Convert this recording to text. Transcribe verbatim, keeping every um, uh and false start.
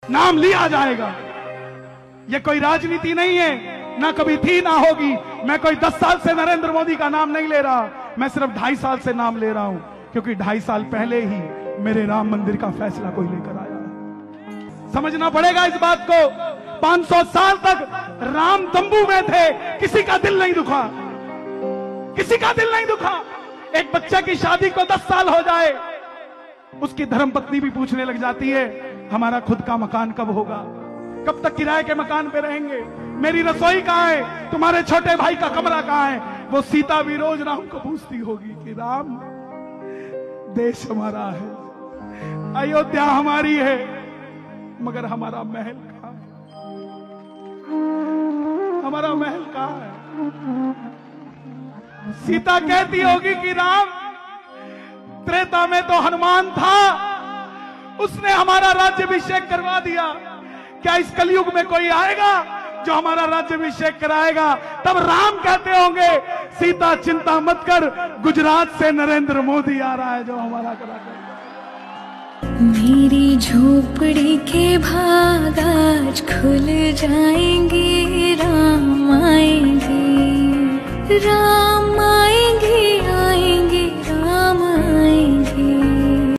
नाम लिया जाएगा। ये कोई राजनीति नहीं है, ना कभी थी ना होगी। मैं कोई दस साल से नरेंद्र मोदी का नाम नहीं ले रहा, मैं सिर्फ ढाई साल से नाम ले रहा हूं, क्योंकि ढाई साल पहले ही मेरे राम मंदिर का फैसला कोई लेकर आया है। समझना पड़ेगा इस बात को। पांच सौ साल तक राम तंबू में थे, किसी का दिल नहीं दुखा, किसी का दिल नहीं दुखा। एक बच्चे की शादी को दस साल हो जाए, उसकी धर्मपत्नी भी पूछने लग जाती है हमारा खुद का मकान कब होगा, कब तक किराए के मकान पे रहेंगे, मेरी रसोई कहाँ है, तुम्हारे छोटे भाई का कमरा कहाँ है। वो सीता भी रोज राम को पूछती होगी कि राम, देश हमारा है, अयोध्या हमारी है, मगर हमारा महल कहाँ है, हमारा महल कहाँ है। सीता कहती होगी कि राम, त्रेता में तो हनुमान था, उसने हमारा राज्याभिषेक करवा दिया, क्या इस कलयुग में कोई आएगा जो हमारा राज्याभिषेक कराएगा। तब राम कहते होंगे सीता चिंता मत कर, गुजरात से नरेंद्र मोदी आ रहा है जो हमारा करा। मेरी झोपड़ी के भाग आज खुल जाएंगे, राम आएंगे, राम